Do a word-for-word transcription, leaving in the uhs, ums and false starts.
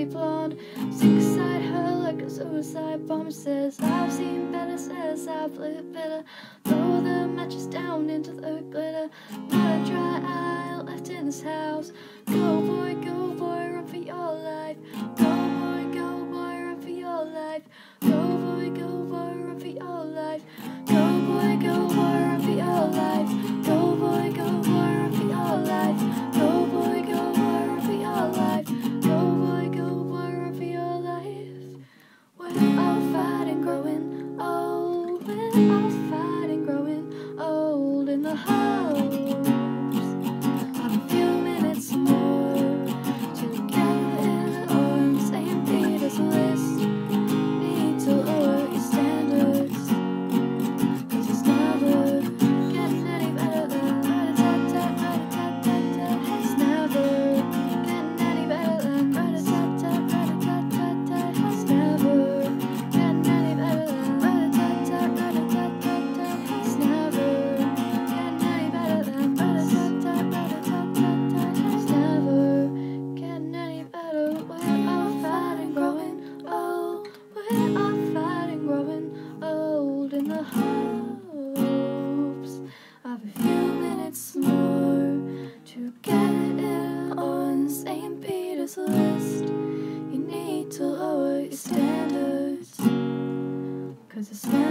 pretty blonde. Sick beside her like a suicide bomb. Says I've seen better, says I've lived better. Throw the matches down into the glitter. Not a dry eye left in this house. Go boy, go boy, run for your life. Go boy, go boy, run for your life. Go boy, go boy, run for your life. Go boy, go boy, run for your life. Go boy, go boy, run for your life. Go boy, go boy, run for your life. Go boy, go boy, run for your life. We're all fighting, growing old. We're all fighting, growing old in the hopes of a few minutes more together on Saint Peter's list. Need to lower your standards, 'cause it's never getting any better than rat-a-tat-tat, rat-a-tat-tat-tat. It's never getting any better than rat-a-tat-tat, rat-a-tat-tat-tat. It's never getting any better than rat-a-tat-tat, rat-a-tat-tat-tat. It's never getting any better than rat-a-tat-tat, rat-a-tat-tat-tat. It's never getting any better. We're all fighting, growing old. We're all fighting, growing old in the hopes of a few minutes more to get in on Saint Peter's list. You need to lower your standards, 'cause it's